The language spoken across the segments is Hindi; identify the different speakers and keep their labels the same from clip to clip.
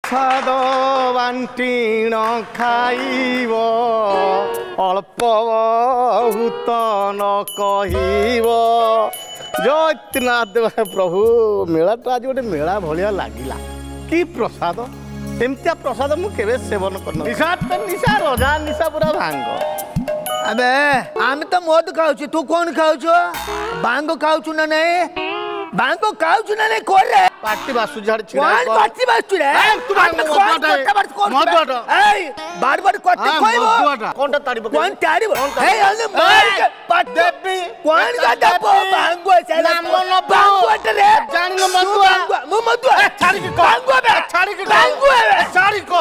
Speaker 1: प्रसाद बांटीण खाइब अल्प बहुत न कहब जयनाथ प्रभु मेला तो आज गोटे मेला भाया लगिला कि प्रसाद एमतिया प्रसाद मुझे सेवन कर निशा निशा रजा निशा पूरा भांग
Speaker 2: अबे आम तो मद खाऊ तू कौन खाऊ भांग खाऊ ना नहीं भांग खाऊ ना नहीं कोर रे
Speaker 1: पार्टी बासु झाड़ छिड़ा
Speaker 2: कौन पार्टी बासु रे
Speaker 1: तू भांग मत
Speaker 2: ए बार बार कोते कोइबो
Speaker 1: कोनटा ताड़ीबो
Speaker 2: कौन ताड़ीबो हे अले मार के पट देबी कौन का दबो भांगो चला भांगो रे जान लो मदुआ मु मदुआ छाड़ी के भांगो बे छाड़ी के भांगो छाड़ी को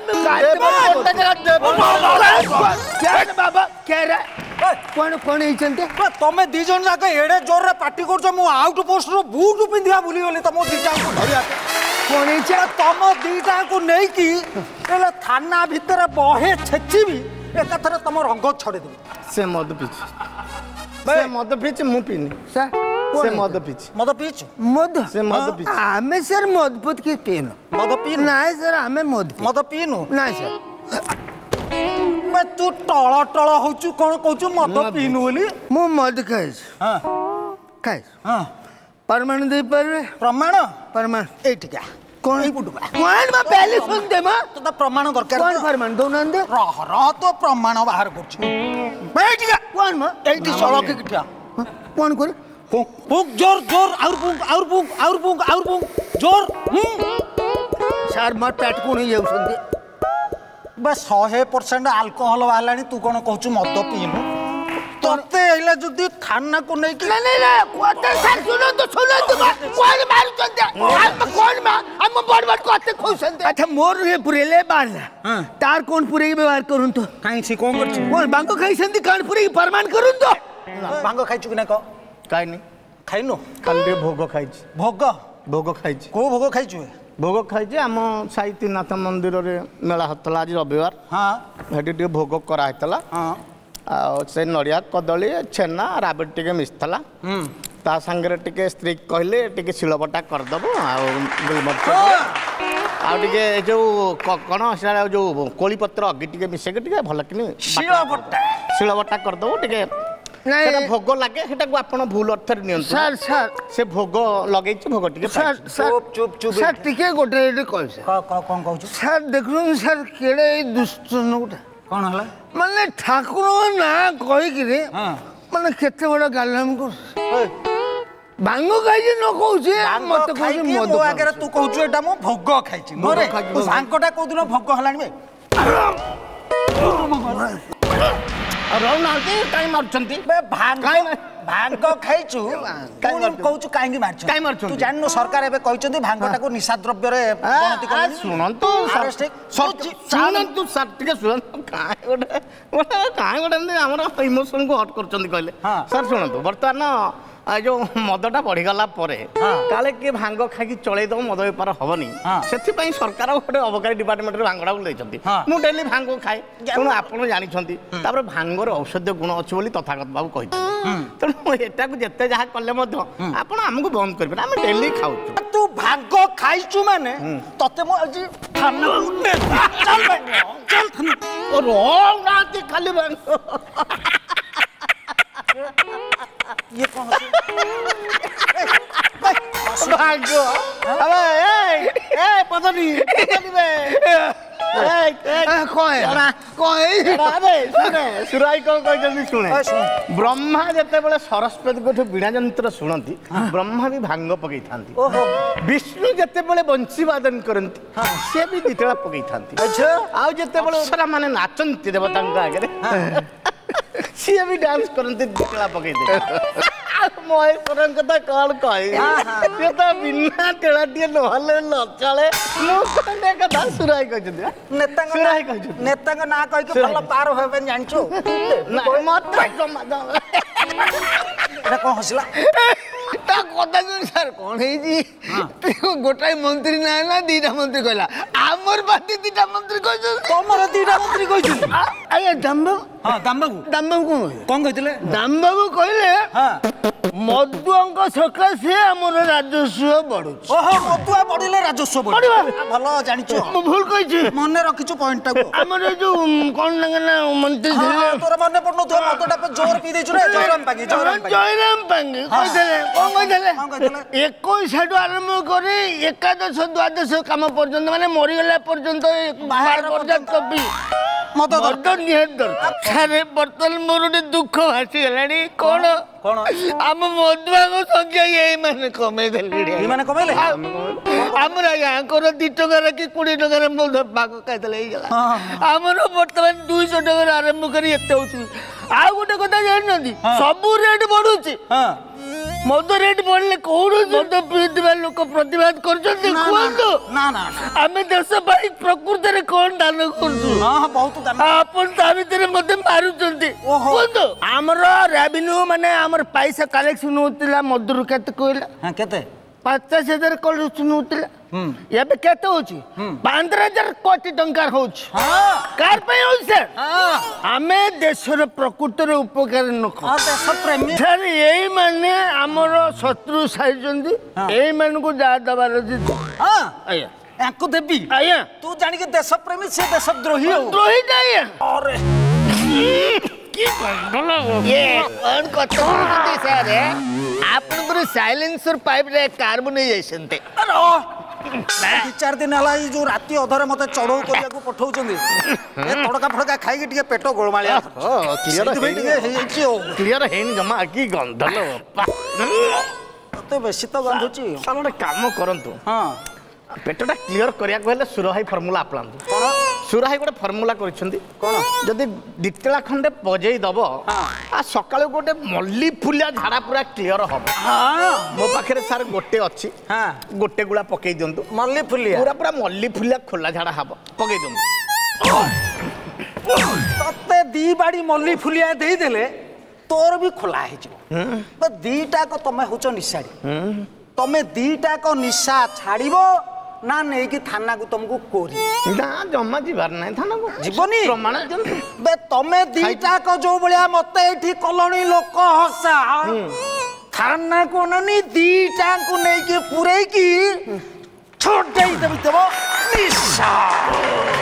Speaker 2: मैं बाबा कह रे कौन कौन इचंते
Speaker 3: तमे दी जन जाके एडे जोर रे पार्टी करछो मु आउट पोस्ट रो बूट पिंधिया भूली गली तमो दीटा को धरिया
Speaker 2: कौन इचे
Speaker 3: तम दीटा को नै की एले थाना भीतर बहे छेची भी एकथरे तम रंग छड़े दे
Speaker 1: से मद पीछ मु पीनी से मद पीछ
Speaker 2: से मद पीछ आमे सर मद पुत के पीनो
Speaker 3: मद पीन
Speaker 2: नहीं सर आमे मद
Speaker 3: पीनु
Speaker 2: नहीं सर
Speaker 3: मैं तू टळ टळ होचु कोन कहचु मद पीनु बोली
Speaker 2: मु मद खाइस
Speaker 3: हां
Speaker 2: खाइस
Speaker 3: हां
Speaker 2: प्रमाण दे पर प्रमाण
Speaker 3: ए ठीक है
Speaker 2: कौन
Speaker 3: ई पुटुबा
Speaker 2: कौन मैं पहले सुन दे मां
Speaker 3: तो प्रमाण दरकार
Speaker 2: कौन प्रमाण दो नंद
Speaker 3: रह तो प्रमाण बाहर करछ बैठ गया
Speaker 2: कौन मां
Speaker 3: एठी सड़क किठा
Speaker 2: कौन करे
Speaker 3: फूक जोर जोर और फूक जोर
Speaker 2: सर मत पेट को नहीं जाऊ सुन
Speaker 3: बस 100% अल्कोहल वाला तू कौन कहचु मद पीनु तते एला जदी थाना को नहीं कि
Speaker 2: नहीं कोते सर सुनो तो कौन मारू चंदे हम कौन मा हम बड़ कोते खुसंदे अच्छा मोर रे पुरेले बाल तार कौन पुरे के व्यवहार करूं तो
Speaker 3: काई छी कोन करछ
Speaker 2: कौन बांको खाइसंदी कान पुरे के प्रमाण करूं तो
Speaker 3: बांगो खाइछु कि ना को
Speaker 1: काई नहीं
Speaker 3: खाइनो
Speaker 1: खाली भोग खाइछि भोग खाइछि
Speaker 3: को भोग खाइछु
Speaker 1: भोग खाइछि आम साईनाथ मंदिर रे मेला हतला आज रविवार
Speaker 3: हां
Speaker 1: हेटी टे भोग करा हेतला
Speaker 3: हां
Speaker 1: आ से नड़िया कदली छेना राबड़ टिके मिसला ता संगे टिके स्त्री कहले टिके शिलबटा कर दबो आ गुलमर्च आ टिके जो कण से जो कोली पत्र अगी टिके मिसे के टिके भल किनी शिलबटा कर दबो टिके नहीं भोग लगे सेटा को आपण भूल अर्थ रे नियंत्रण सर सर से भोग लगे भोग टिके
Speaker 2: सर चुप सर टिके गोटे कह
Speaker 3: कौन कहू
Speaker 2: सर देखलु सर केड़े दुष्ट नोटा
Speaker 3: कौन हला
Speaker 2: माने ठाकुर ना कहि कि माने केते बड़ा गालम को भांगो खाइ न कहू मत कहू मद
Speaker 3: आगे तू कहू एटा मो भोग खाइछि मोरे भांगटा को दिन भोग हलानी बे भांग खाइछु कहू काई मारछु तू जाननो सरकार एबे कहचंदी भांगटा को निशा द्रव्य रे गणति कर
Speaker 1: सुनंतु सुनंतु सटिके सुनंतु काई गोटे हमर इमोशन को हट करचंदी कहले सर सुनंतु वर्तमान जो मदटा बढ़ीगला काले किए भांग खाई चल मद बेपार हेनी से सरकार गोटे अबकारी डिपार्टमेंट भांगटा को डेली भांग खाए तेणु आप जानते भांगर औषधीय गुण अच्छे बोली तथागत बाबू कही तेणु एटा को जिते जहाँ कले आप आमको बंद करें आम डेली खाऊ
Speaker 3: तू भांग खाइचु माने तते मो आज थाना चल
Speaker 1: खाली भांग
Speaker 3: ये कौन
Speaker 1: भाग्य अबे ए पतनी बे ब्रह्मा जते बेले सरस्वती को बीणा जंत्र शुणती ब्रह्मा भी भांग पकई था विष्णु जते बेले बंशी वादन करती से भी दितला पकई था आउ जते बेले अप्सरा माने नाचंती देवता आगे सी भी डांस करती दितला पकई दे महेश्वर कथा कौन कह तो बिना टेलाटिए नहले न चले मुझे कथा सुराई
Speaker 3: नेता ना कह के भल पार होबे जानछु
Speaker 1: मत
Speaker 3: कौन हसला
Speaker 2: कथा सर कौन है गोटाई मंत्री ना दीटा मंत्री कहला आमर बाती दीटा मंत्री कह
Speaker 3: तमर दीटा मंत्री कह
Speaker 2: ଆଜ୍ଞା ଦାମ
Speaker 3: ହଁ ଦାମବାବୁ
Speaker 2: ଦାମବାବୁ
Speaker 3: କଣ କହିଥିଲେ?
Speaker 2: ଦାମବାବୁ କହିଲେ
Speaker 3: ହଁ
Speaker 2: ମଦୁଆଙ୍କ ସକାଶେ ଆମର ରାଜସ୍ୱ ବଢୁଛି।
Speaker 3: ଓହୋ ମଦୁଆ ବଢିଲେ ରାଜସ୍ୱ
Speaker 2: ବଢିବ।
Speaker 3: ଭଲ ଜାଣିଛୁ
Speaker 2: ମୁଁ ଭୁଲ କହିଛି।
Speaker 3: ମନେ ରଖିଛୁ ପଏଣ୍ଟଟାକୁ।
Speaker 2: ଆମର ଯୋଉ କଣ ନା ମନ୍ତ୍ରୀ ଥିଲେ
Speaker 3: ତୋର ମନେ ପଡୁନଥିବ ମଦଟା ଜୋର ପିଇ ଦେଇଛୁ ରେ ଜୟରାମ ପାଙ୍ଗି
Speaker 2: ଜୟରାମ ପାଙ୍ଗି କହିଥିଲେ କଣ କହିଥିଲେ 21 ଠୁ ଆରମ୍ଭ କରି ଏକାଦଶ ଦ୍ୱାଦଶ କାମ ପର୍ଯ୍ୟନ୍ତ ମାନେ ମରିଗଲା ପର୍ଯ୍ୟନ୍ତ ପର୍ଯ୍ୟନ୍ତ ବି ମଦ ନିହାତି ଦରକାର। ବର୍ତ୍ତମାନ ମୋର ଗୋଟେ ଦୁଃଖ ଭାସିଗଲାଣି। କଣ
Speaker 3: କଣ
Speaker 2: ଆମ ମଦୁଆଙ୍କ ସଂଖ୍ୟା ଏଇମାନେ କମେଇ ଦେଲେଣି।
Speaker 3: ଏଇମାନେ କମେଇଲେ
Speaker 2: ଆମର ଆଙ୍କର 2 ଟଙ୍କାର କି 20 ଟଙ୍କାର ମଦ ଭାଗ ଖାଇଦେଲେ ହେଇଗଲା। ଆମର ବର୍ତ୍ତମାନ 200 ଟଙ୍କାରୁ ଆରମ୍ଭ କରି ଏତେ ହଉଛି। ଆଉ ଗୋଟେ କଥା ଜାଣିଛନ୍ତି ସବୁ ରେଟ୍ ବଢୁଛି। ମଦ ରେଟ୍ ବଢିଲେ କୌଣସି ମଦ ପିଉଥିବା ଲୋକ ପ୍ରତିବାଦ କରୁଛନ୍ତି କୁହନ୍ତୁ।
Speaker 3: ନା ନା
Speaker 2: ଆମେ ଦେଶ ପାଇଁ ପ୍ରକୃତରେ କଣ ଦାନ କରୁଛୁ?
Speaker 3: ବହୁତ ଦାନ
Speaker 2: ଆପଣ ତା ଭିତରେ ମତେ ମାରୁଛନ୍ତି କୁହନ୍ତୁ। ଆମର ରେଭିନ୍ୟୁ ମାନେ ଆମର ପଇସା କଲେକ୍ସନ ହଉଥିଲା ମଦରୁ କେତେ କହିଲା?
Speaker 3: କେତେ
Speaker 2: 50,000 କଲେକ୍ସନ ହଉଥିଲା। ଏବେ କେତେ ହଉଛି? 15,000 କୋଟି ଟଙ୍କା ହଉଛି। କାର ପାଇଁ ହଉଛି ସାର୍? ଆମେ ଦେଶର ପ୍ରକୃତରେ ଉପକାର ଲୋକ। ଏଇ ମାନେ ଆମର ଶତ୍ରୁ ସାଇଛନ୍ତି। ଏଇମାନଙ୍କୁ ଯାହା ଦବାର ଅଛି ଆଜ୍ଞା
Speaker 3: ୟାଙ୍କୁ ଦେବି।
Speaker 2: ଆଜ୍ଞା
Speaker 3: ତୁ ଜାଣିକି ଦେଶ ପ୍ରେମୀ ସେ ଦେଶ ଦ୍ରୋହୀ
Speaker 2: ଦ୍ରୋହୀଟା ଆଜ୍ଞା
Speaker 3: ଅରେ
Speaker 2: କଣ କଥା କହୁଛନ୍ତି ସାର୍? ଆପଣଙ୍କର ସାଇଲେନ୍ସର ପାଇପରେ କାର୍ବନ ନେଇଯାଇଛନ୍ତି।
Speaker 3: 2-4 ଦିନ ହେଲା ଏଇ ଯୋଉ ରାତି ଅଧରେ ମତେ ଚଢଉ କରିବାକୁ ପଠଉଛନ୍ତି ତଡକା ଫଡକା ଖାଇକି ଟିକେ ପେଟ ଗୋଳମାଳିଆ
Speaker 1: କ୍ଲିୟର ହେଇନି ଜମା କି ଗନ୍ଧ
Speaker 3: ତତେ ବେଶୀ ତ ଗନ୍ଧୁଛି।
Speaker 1: ଗୋଟେ କାମ କରନ୍ତୁ
Speaker 3: ହଁ
Speaker 1: ପେଟଟା କ୍ଲିୟର କରିବାକୁ ହେଲେ ସୁରହାଇ ଫର୍ମୁଲା ଆପଣାନ୍ତୁ।
Speaker 3: କଣ
Speaker 1: ସୁରହାଇ ଗୋଟେ ଫର୍ମୁଲା କରିଛନ୍ତି।
Speaker 3: କଣ
Speaker 1: ଯଦି 2 ତେଳା ଖଣ୍ଡେ ବଜେଇ ଦବ ଆଉ ସକାଳୁ ଗୋଟେ ମଲ୍ଲି ଫୁଲିଆ ଝାଡା ପୁରା କ୍ଲିୟର ହବ। ମୋ ପାଖରେ ସାର୍ ଗୋଟେ ଅଛି ଗୋଟେ ଗୁଳା ପକେଇ ଦିଅନ୍ତୁ।
Speaker 3: ମଲ୍ଲି ଫୁଲିଆ
Speaker 1: ପୁରା ମଲ୍ଲି ଫୁଲିଆ ଖୋଲା ଝାଡା ହବ ପକେଇ ଦିଅନ୍ତୁ।
Speaker 3: ତତେ 2 ବାଡି ମଲ୍ଲି ଫୁଲିଆ ଦେଇଦେଲେ ତୋର ବି ଖୋଲା ହେଇଯିବ। ଦିଟାକ ତମେ ହଉଛ ନିଶାଡି। ତମେ ଦିଟାକ ନିଶା ଛାଡିବ ନା ନେଇକି ଥାନାକୁ ତମକୁ କୋରି?
Speaker 1: ନା ଜମା ଯିବାର ନାହିଁ ଥାନାକୁ।
Speaker 3: ଯିବନି?
Speaker 1: ପ୍ରମାଣ ଦିଅନ୍ତୁ।
Speaker 3: ବେ ତମେ ଦିଟାକ ଯୋଉ ଭଳିଆ ମତେ ଏଠି କଲୋନୀ ଲୋକ ହସା ଥାନାକୁ ଅନାନି ଦିଟାଙ୍କୁ ନେଇକି ପୁରେଇକି ଛୋଟେଇ ଦେବି ଦେବ ନିଶା।